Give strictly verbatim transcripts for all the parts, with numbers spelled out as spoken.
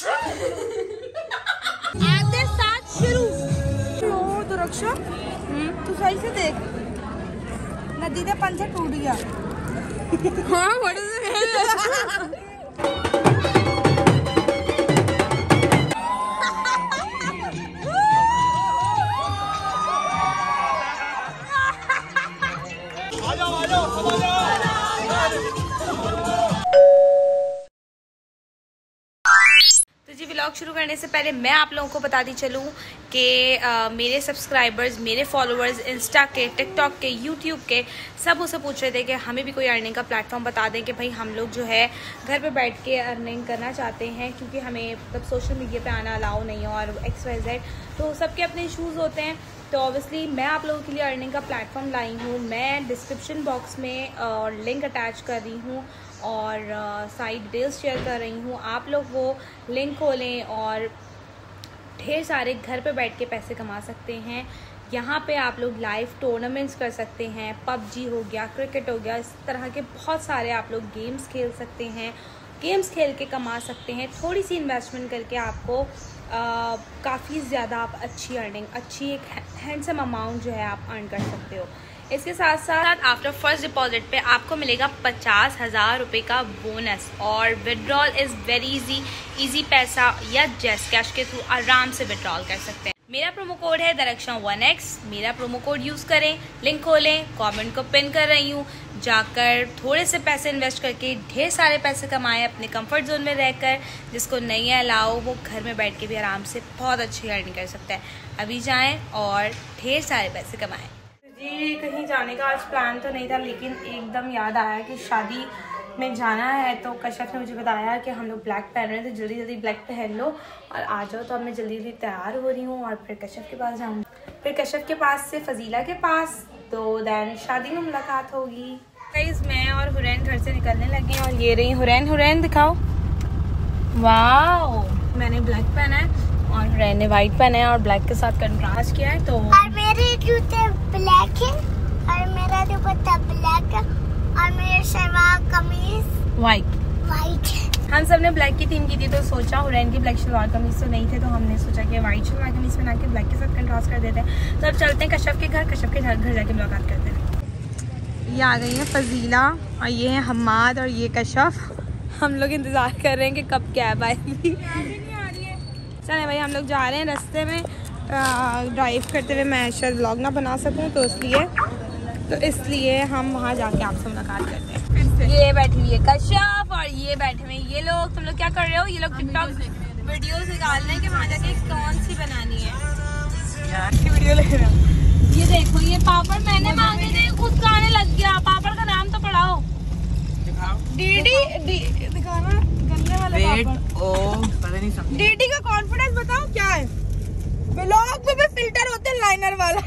आधे साथ शुरू। लो तो रक्षा तू सही से देख, नदी का पंचा टूट गया। हाँ तो जी व्लॉग शुरू करने से पहले मैं आप लोगों को बताती चलूँ कि मेरे सब्सक्राइबर्स, मेरे फॉलोअर्स इंस्टा के, टिकटॉक के, यूट्यूब के सब उसे पूछ रहे थे कि हमें भी कोई अर्निंग का प्लेटफॉर्म बता दें कि भाई हम लोग जो है घर पे बैठ के अर्निंग करना चाहते हैं, क्योंकि हमें मतलब सोशल मीडिया पे आना अलाउ नहीं है और एक्स वाई जेड, तो सबके अपने इशूज़ होते हैं। तो ऑब्वियसली मैं आप लोगों के लिए अर्निंग का प्लेटफॉर्म लाई हूँ। मैं डिस्क्रिप्शन बॉक्स में लिंक अटैच कर रही हूँ और साइट डिटेल्स शेयर कर रही हूँ। आप लोग वो लिंक खोलें और ढेर सारे घर पे बैठ के पैसे कमा सकते हैं। यहाँ पे आप लोग लाइव टूर्नामेंट्स कर सकते हैं, पबजी हो गया, क्रिकेट हो गया, इस तरह के बहुत सारे आप लोग गेम्स खेल सकते हैं। गेम्स खेल के कमा सकते हैं। थोड़ी सी इन्वेस्टमेंट करके आपको काफ़ी ज़्यादा आप अच्छी अर्निंग, अच्छी एक हैंडसम अमाउंट जो है आप अर्न कर सकते हो। इसके साथ साथ आफ्टर फर्स्ट डिपॉजिट पे आपको मिलेगा पचास हज़ार रुपये का बोनस और withdrawal is very easy. Easy पैसा या जैस कैश के थ्रू आराम से विड्रॉल कर सकते हैं। मेरा प्रोमो कोड है दरक्षा वन एक्स। मेरा प्रोमो कोड यूज़ करें, लिंक खोलें, कमेंट को पिन कर रही हूँ, जाकर थोड़े से पैसे इन्वेस्ट करके ढेर सारे पैसे कमाएं अपने कंफर्ट जोन में रहकर। जिसको नहीं है अलाउ वो घर में बैठ के भी आराम से बहुत अच्छी अर्निंग कर सकता है। अभी जाएं और ढेर सारे पैसे कमाएं। जी कहीं जाने का आज प्लान तो नहीं था, लेकिन एकदम याद आया कि शादी में जाना है, तो कश्यप ने मुझे बताया कि हम लोग ब्लैक पहन रहे हैं, तो जल्दी जल्दी ब्लैक पहन लो और आ जाओ। तो अब मैं जल्दी जल्दी तैयार हो रही हूँ और फिर कश्यप के पास जाऊँगी, फिर कश्यप के पास से फजीला के पास, तो दैन शादी में मुलाकात होगी। गाइस मैं और हुरैन घर से निकलने लगे और ये रही हुरैन। हुरैन दिखाओ, वाओ मैंने ब्लैक पहना है और हुरैन ने वाइट पहना है और ब्लैक के साथ कंट्रास्ट किया है। तो और मेरे जूते ब्लैक है और मेरा दुपट्टा ब्लैक है और मेरे शलवार कमीज वाइट वाइट। हम सब ने ब्लैक की थीम की थी, तो सोचा हुरैन की ब्लैक शलवार कमीज तो नहीं थे, तो हमने सोचा कि वाइट शलवार कमीज बना के ब्लैक के साथ कंट्रास्ट कर देते हैं। तो अब चलते हैं कश्यप के घर, कश्यप के घर घर जाके मुलाकात करते हैं। ये आ गई है फजीला और ये है हम्माद और ये कश्यप। हम लोग इंतज़ार कर रहे हैं कि कब कैब आएगी। चले भाई हम लोग जा रहे हैं। रास्ते में ड्राइव करते हुए मैं शायद व्लॉग ना बना सकूं, तो इसलिए तो इसलिए हम वहाँ जाके आपसे मुलाकात करते हैं। ये बैठी हुई है कश्यप और ये बैठे हुए ये लोग। तुम लोग क्या कर रहे हो? ये लोग टिकटॉक वीडियोस निकाल रहे हैं कि वहाँ जाके कौन सी बनानी है यार की वीडियो ले रहे हो। ये देखो ये पापड़ मैंने मांगे थे, उसका आने लग गया। पापड़ का नाम तो पढ़ाओ। डीडी डी दिखाना गन्ने वाले पापड़। ओ पता नहीं समझ। डीडी का कॉन्फिडेंस बताओ क्या है? व्लॉग में भी फिल्टर होते हैं लाइनर वाला।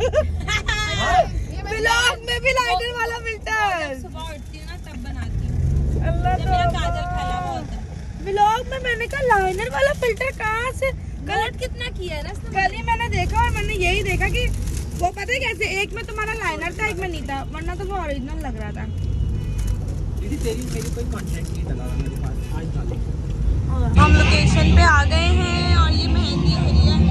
व्लॉग में भी लाइनर वाला फिल्टर। सुबह उठती हूँ ना तब बनाती हूँ। अल्लाह तो मेरा काजल फैला होता है। व्लॉग में मैंने कहा लाइनर वाला फिल्टर कहाँ से? गलत कितना किया है ना। कल ही मैंने देखा और मैंने यही देखा कि वो पता है कैसे, एक में तुम्हारा लाइनर था, एक में नहीं था, वरना तो वो ओरिजिनल लग रहा था। दीदी तेरी मेरी कोई कांटेक्ट नहीं था मेरे पास आज डाले। हम लोकेशन पे आ गए हैं और ये मेहंदी हो रही है।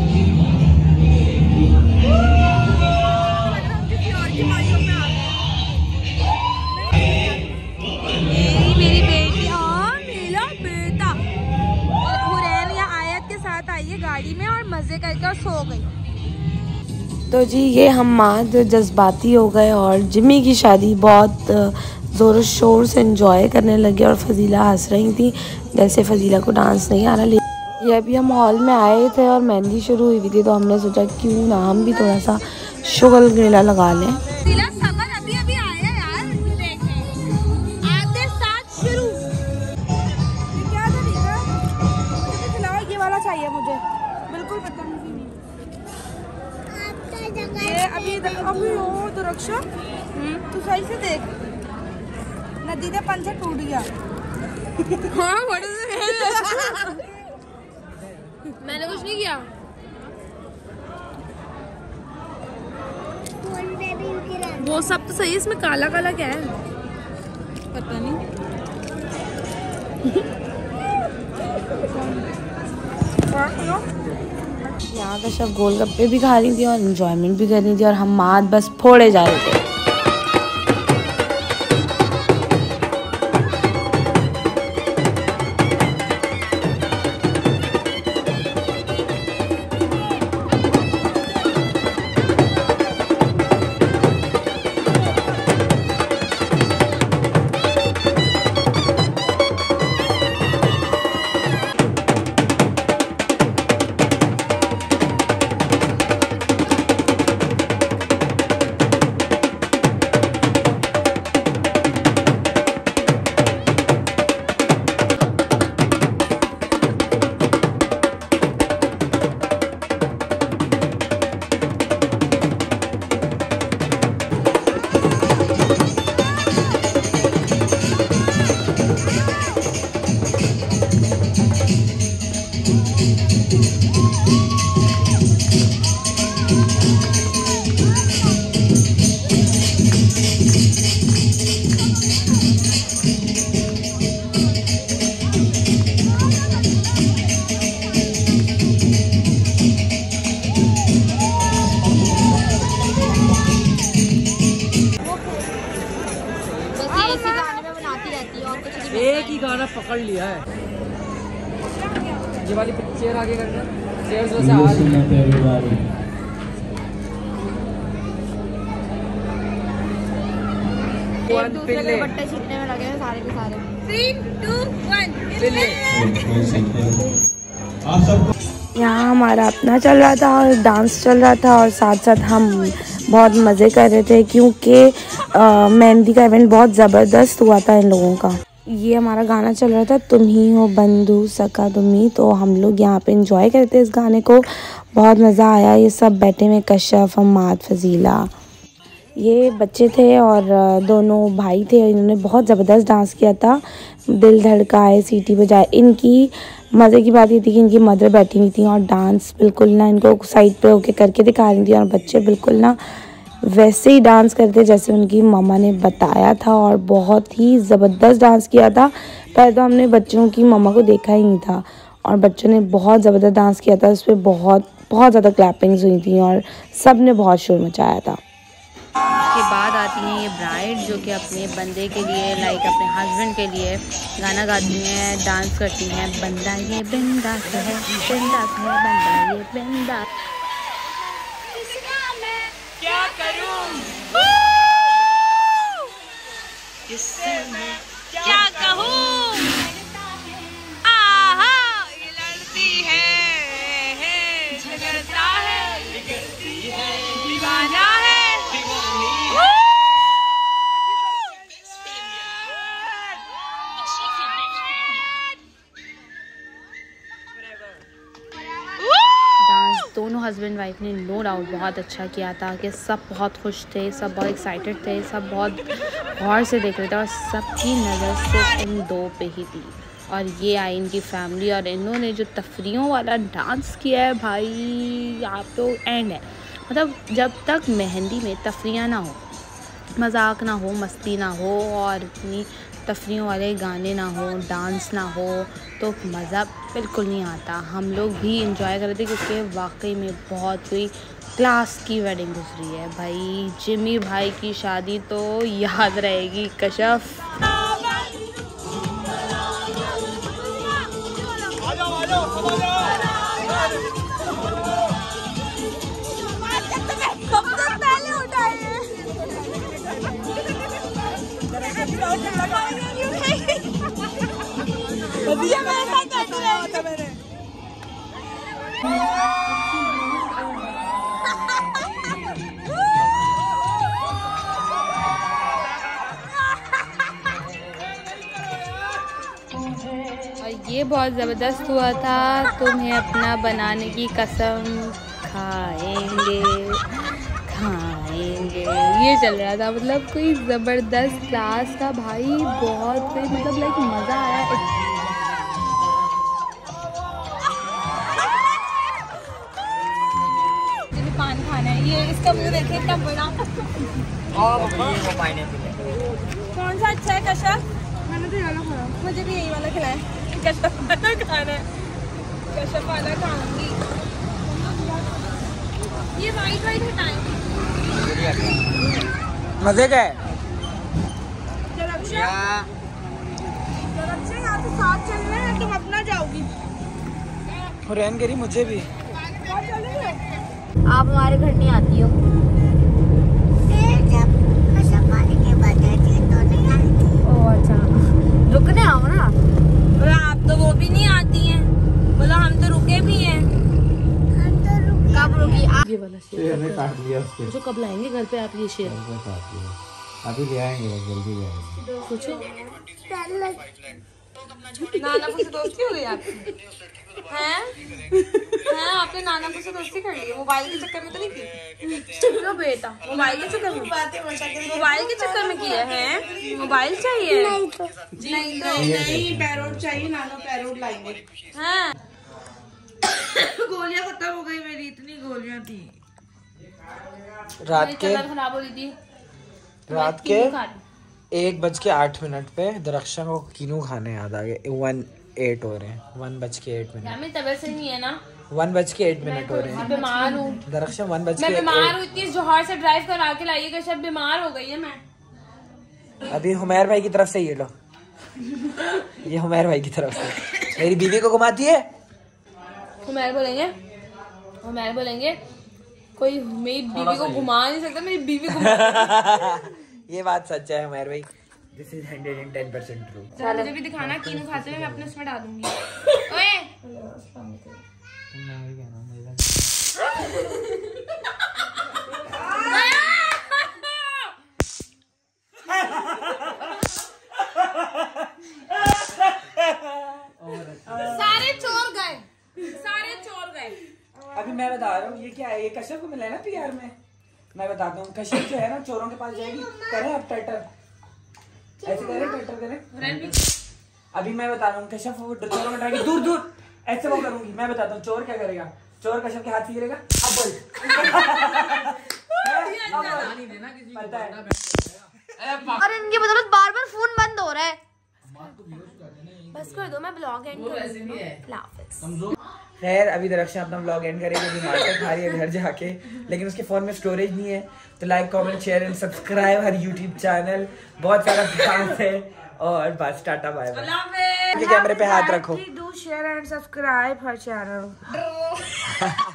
हम किसी और की माइयों पे आ गए। मेरी मेरी बेटी और मेरा बेटा हुरैन या आयत के साथ आई है गाड़ी में और मजे करके और सो गई। तो जी ये हम्माद जज्बाती हो गए और जिम्मी की शादी बहुत ज़ोर शोर से एंजॉय करने लगे और फजीला हंस रही थी जैसे फजीला को डांस नहीं आ रहा। ये अभी हम हॉल में आए थे और मेहंदी शुरू हुई थी, तो हमने सोचा क्यों ना हम भी थोड़ा सा शुगल गिला लगा लें। अभी अभी आया यार, आधे साथ शुरू। ये क्या तरीका? मुझे खिलाओ, ये वाला चाहिए मुझे, बिल्कुल बदतमीजी नहीं। ये अभी अभी ओ तो रक्षा तू सही से देख, नदी का पंचा टूट गया। हाँ मैंने कुछ नहीं किया। वो सब तो सही, इसमें काला काला क्या है पता नहीं। क्यों? यहाँ का सब गोलगप्पे भी खा रही थी और एंजॉयमेंट भी कर रही थी और हम माद बस फोड़े जा रहे थे। एक ही गाना पकड़ लिया है। ये वाली चेयर आगे करना, चेयर से एक दूसरे के बट्टे छीनने में लगे हैं सारे के सारे। Three two one. यहाँ हमारा अपना चल रहा था और डांस चल रहा था और साथ साथ हम बहुत मज़े कर रहे थे क्योंकि मेहंदी का इवेंट बहुत ज़बरदस्त हुआ था इन लोगों का। ये हमारा गाना चल रहा था तुम ही हो बंधु सका तुम्ही, तो हम लोग यहाँ पे इंजॉय करते इस गाने को, बहुत मज़ा आया। ये सब बैठे हुए कश्यप, हम्माद, फजीला, ये बच्चे थे और दोनों भाई थे, इन्होंने बहुत ज़बरदस्त डांस किया था, दिल धड़काए, सीटी बजाए। इनकी मज़े की बात ये थी कि इनकी मदर बैठी हुई थी और डांस बिल्कुल ना इनको साइड पे होके करके दिखा रही थी और बच्चे बिल्कुल ना वैसे ही डांस करते जैसे उनकी मामा ने बताया था और बहुत ही ज़बरदस्त डांस किया था। पहले तो हमने बच्चों की मामा को देखा ही नहीं था और बच्चों ने बहुत ज़बरदस्त डांस किया था, उस पर बहुत बहुत ज़्यादा क्लैपिंग्स हुई थी और सब ने बहुत शोर मचाया था। के बाद आती हैं ये ब्राइड जो कि अपने बंदे के लिए, लाइक अपने हस्बैंड के लिए गाना गाती हैं, डांस करती हैं। बंदा ये बिंदास है, बिंदास है, बंदा ये बिंदास। क्या करूं क्या कहूं, आहा ये लड़ती है, है झगड़ता है, दीवाना है। दोनों हस्बैंड वाइफ ने नो डाउट बहुत अच्छा किया था कि सब बहुत खुश थे, सब बहुत एक्साइटेड थे, सब बहुत गौर से देख रहे थे और सबकी नज़र सिर्फ इन दो पे ही थी। और ये आई इनकी फैमिली और इन्होंने जो तफरीहों वाला डांस किया है भाई, आप तो एंड है। मतलब जब तक मेहंदी में तफरियाँ ना हो, मजाक ना हो, मस्ती ना हो और इतनी तफरीहों वाले गाने ना हो, डांस ना हो, तो मज़ा बिल्कुल नहीं आता। हम लोग भी इंजॉय कर रहे थे क्योंकि वाकई में बहुत कोई क्लास की वेडिंग गुजरी है भाई। जिमी भाई की शादी तो याद रहेगी। कश्यप और ये बहुत ज़बरदस्त हुआ था। तुम्हें अपना बनाने की कसम खाएंगे खाएंगे, ये चल रहा था। मतलब कोई ज़बरदस्त क्लास था भाई, बहुत मतलब लाइक मज़ा आया। पान खाना है, ये इसका मुँह देखिए इतना बड़ा। कौन सा अच्छा है कश्यप? मैंने तो ये वाला खाया, मुझे भी यही वाला खिलाया। कश्यप वाला खाना है। कशफ वाला खाऊंगी। ये वाइट वाइट हटाएंगे। मजे का है। दरक्षा दरक्षा यहाँ से साथ चलना है, तुम अपना जाओगी। हुरैन करी मुझे भी। आप हमारे घर नहीं आती हो। जब कसम वाले के बर्थडे थी तो नहीं आई थी। ओह अच्छा, रुकने आओ ना। और आप तो वो भी नहीं आती हैं। बोलो हम तो रुके भी हैं। हम तो रुके। कब रुकी आप? ये वाला शेर ने काट लिया उसके। जो कब लाएंगे घर पे आप ये शेर? अभी ले आएंगे, जल्दी ले आएंगे। सोचो नाना से दोस्ती हो गई आपकी? हैं? हैं आपने नाना से दोस्ती कर ली? मोबाइल के चक्कर में तो नहीं की? चलो बेटा, मोबाइल के चक्कर में मोबाइल के चक्कर में किया है? मोबाइल चाहिए? नहीं तो नहीं तो नहीं, पैरोट चाहिए। नाना पैरोट लाएंगे। हैं? गोलियां खत्म हो गई मेरी, इतनी गोलियां थी। रात के खराब हो रही थी। रात के एक बज के आठ मिनट पे दरक्षा को कीनू खाने याद आ गए। वन एट हो रहे हैं, वन बज के एट मिनट। मेरी तबीयत सही नहीं है ना, वन बज के एट मिनट हो रहे हैं। बीमार हूँ। दरक्षा वन बज मैं के बीमार हूँ, इतनी जोहर से ड्राइव करा के लाइएगा, सब बीमार हो गई है मैं। अभी हुमैर भाई की तरफ से ये लो, ये हुमैर भाई की तरफ से मेरी बीवी को घुमाती है। हुमैर बोलेंगे, हुमैर बोलेंगे कोई मेरी बीवी को घुमा नहीं सकता, मेरी बीवी को। ये बात सच है हुमैर भाई, this is hundred and ten percent true. मुझे भी दिखाना कीनू खाते हुए, मैं अपने उसमें डालूंगी। ओए सारे चोर गए, सारे चोर गए। अभी मैं बता रहा हूँ ये क्या है, ये कश्यप को मिला है ना पीआर में। मैं बताता हूँ, कश्यप जो है ना चोरों के पास जाएगी, करे अब टटर ऐसे करे, टटर करे। अभी मैं बता रहा हूँ, कश्यप वो चोरों में डालेगी दूर दूर, ऐसे वो करूंगी। मैं बताता हूँ चोर क्या करेगा। चोर कश्यप के हाथ से गिरेगा, अब बोल। पता है। और इनकी बदौलत बार बार फोन बंद हो रहा है। बस कर दो, मैं ब्लॉग एंड कर। खैर अभी दरक्षा अपना व्लॉग एंड करेगी, अभी मार्केट खा रही है घर जाके, लेकिन उसके फोन में स्टोरेज नहीं है। तो like comment share and subscribe हर यूट्यूब चैनल, बहुत सारा काम है। और बस टाटा बाय बाय। कैमरे पे हाथ रखो। डू शेयर एंड सब्सक्राइब हर चैनल।